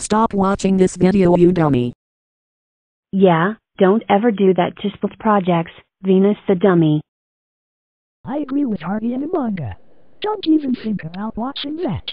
Stop watching this video, you dummy. Yeah, don't ever do that to split projects, Venus the dummy. I agree with Hearty Emonga. Don't even think about watching that.